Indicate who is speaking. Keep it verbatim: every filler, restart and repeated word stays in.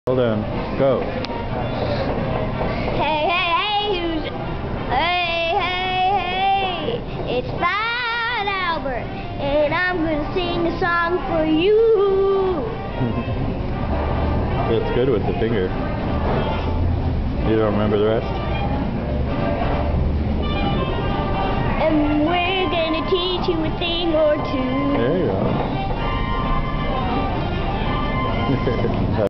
Speaker 1: Hold on. Go.
Speaker 2: Hey, hey, hey, who's... Hey, hey, hey, it's Fat Albert, and I'm gonna sing a song for you.
Speaker 1: That's good with the finger. You don't remember the rest?
Speaker 2: And we're gonna teach you a thing or two.
Speaker 1: There you go.